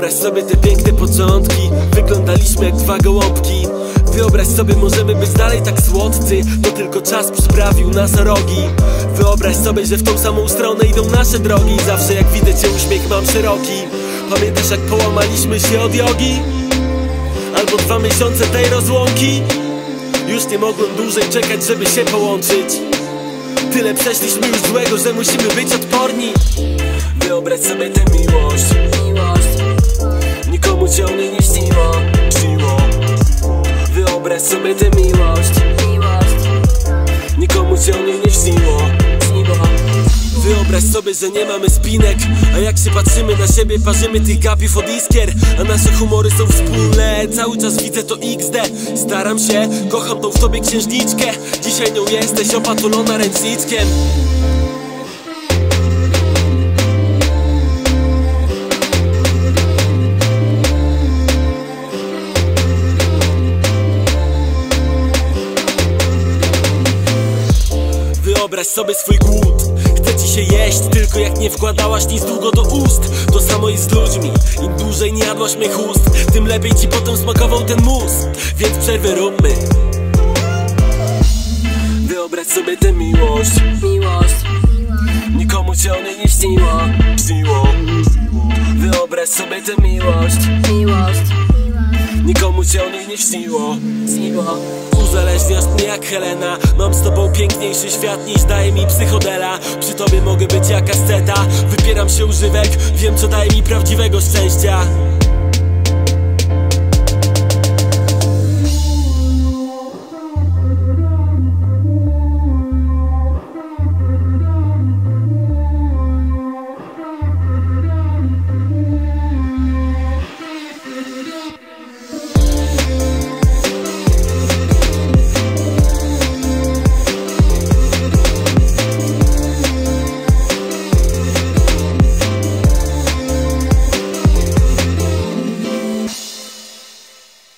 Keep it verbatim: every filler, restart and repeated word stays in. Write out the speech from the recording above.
Wyobraź sobie te piękne początki, wyglądaliśmy jak dwa gołąbki. Wyobraź sobie, możemy być dalej tak słodcy, to tylko czas przyprawił nas o rogi. Wyobraź sobie, że w tą samą stronę idą nasze drogi. Zawsze jak widzę cię, uśmiech mam szeroki. Pamiętasz jak połamaliśmy się od jogi? Albo dwa miesiące tej rozłąki? Już nie mogłem dłużej czekać, żeby się połączyć. Tyle przeszliśmy już złego, że musimy być odporni. Wyobraź sobie tę miłość, miłość. Nikomu cię o niej nie śniło, śniło. Wyobraź sobie tę miłość, miłość. Nikomu cię o niej nie śniło, śniło. Wyobraź sobie, że nie mamy spinek, a jak się patrzymy na siebie, parzymy tych gapiów od iskier. A nasze humory są wspólne, cały czas widzę to iks de. Staram się, kocham tą w tobie księżniczkę. Dzisiaj nią jesteś opatulona ręczniczkiem. Wyobraź sobie swój głód. Chce ci się jeść, tylko jak nie wkładałaś nic długo do ust. To samo jest z ludźmi, im dłużej nie jadłaś mych ust, tym lepiej ci potem smakował ten mus. Więc przerwę róbmy. Wyobraź sobie tę miłość, miłość. Nikomu cię o niej nie śniło, śniło. Wyobraź sobie tę miłość, miłość. Nikomu cię o niej nie śniło, śniło. Uzależniasz mnie jak Helena. Mam z tobą piękniejszy świat niż daje mi psychodela. Przy tobie mogę być jak asceta. Wypieram się używek, wiem co daje mi prawdziwego szczęścia.